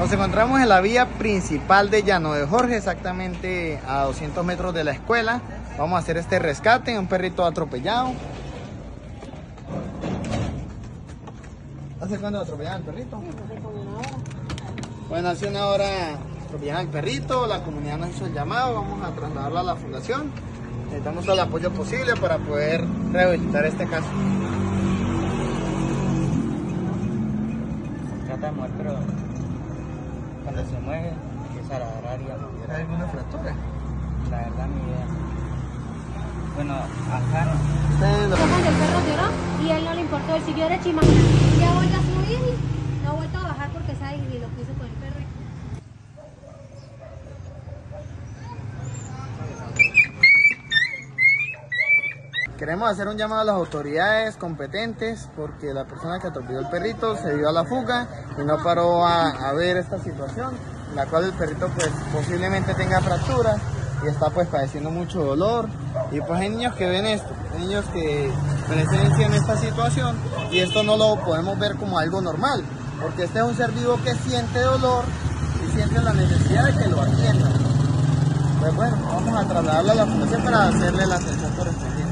Nos encontramos en la vía principal de Llano de Jorge, exactamente a 200 metros de la escuela. Vamos a hacer este rescate, un perrito atropellado. ¿Hace cuándo atropellaron al perrito? Bueno, hace una hora atropellaron al perrito, la comunidad nos hizo el llamado, vamos a trasladarlo a la fundación. Necesitamos todo el apoyo posible para poder rehabilitar este caso. Trata de mover, pero cuando se mueve empieza a ladrar y a mover. ¿Hay alguna fractura? La verdad, ni idea. Bueno, acá no. El perro lloró y a él no le importó, él siguió derecho y imagínate, ya vuelve a subir y no ha vuelto a bajar porque sabe y lo que hizo con el perro. Queremos hacer un llamado a las autoridades competentes porque la persona que atropelló el perrito se dio a la fuga y no paró a ver esta situación, en la cual el perrito pues posiblemente tenga fracturas y está pues padeciendo mucho dolor. Y pues hay niños que ven esto, hay niños que presencian esta situación y esto no lo podemos ver como algo normal, porque este es un ser vivo que siente dolor y siente la necesidad de que lo atiendan. Pues bueno, vamos a trasladarlo a la fundación para hacerle la atención correspondiente.